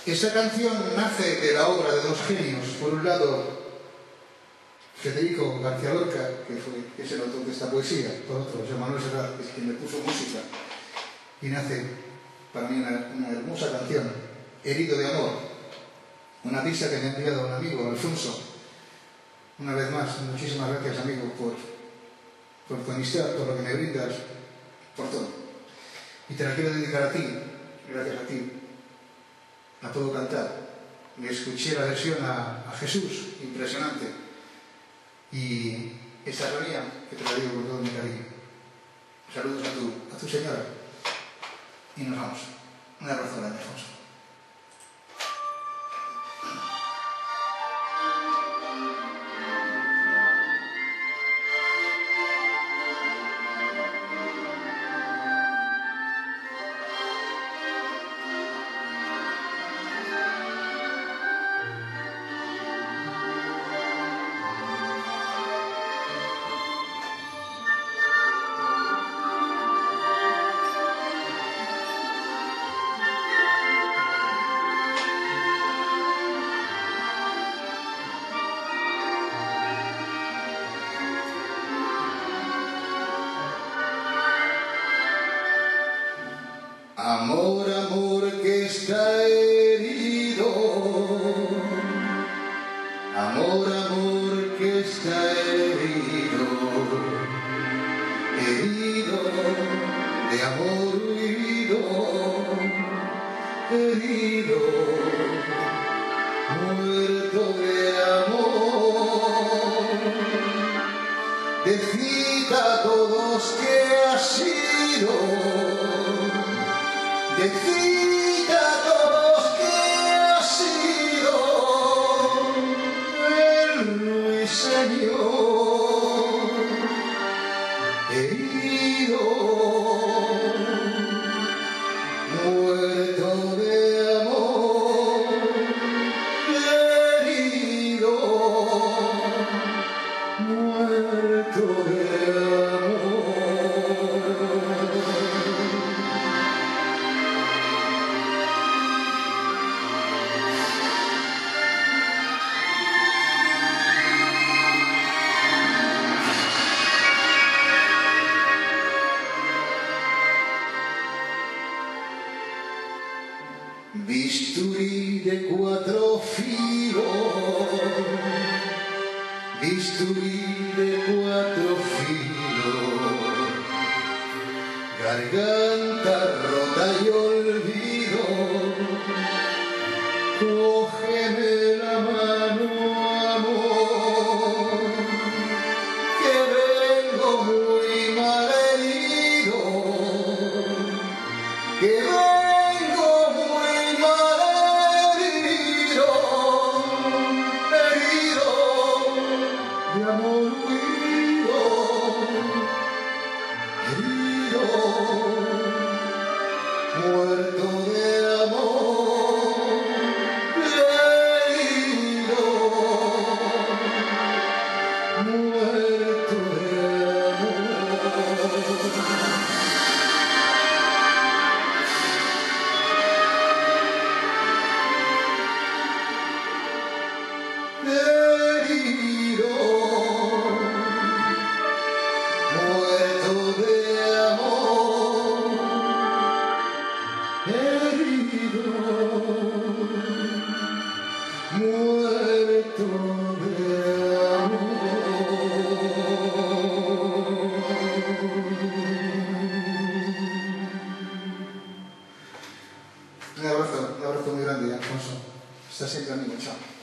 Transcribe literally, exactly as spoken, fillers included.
Esa canción nace de la obra de dos genios. Por un lado, Federico García Lorca, que, fue, que es el autor de esta poesía. Por otro, José Manuel Serrat, que es quien le puso música. Y nace, para mí, una, una hermosa canción, Herido de amor. Una pista que me ha enviado un amigo, Alfonso. Una vez más, muchísimas gracias, amigo, por, por tu amistad, por lo que me brindas, por todo. Y te la quiero dedicar a ti, gracias a ti, a todo cantar. Le escuché la versión a, a Jesús, impresionante. Y esta es la mía, que te la digo con todo mi cariño. Saludos a tu, a tu señora. Y nos vamos. Un abrazo grande, Alfonso. Amor, amor que está herido, amor, amor que está herido, herido de amor huido, herido, muerto de amor. Decid a todos que ha sido, decid a todos que ha sido el ruiseñor herido, muerto de amor, herido, muerto de amor. Bisturí de cuatro filos, bisturí de cuatro filos, garganta rota y olvido, cógeme la mano, amor, que vengo muy mal herido, que vengo de amor huido, herido, muerto de amor, herido, muerto de amor. Muerto de amor. Un abrazo, un abrazo muy grande, Alfonso. Estás siempre amigo, chao.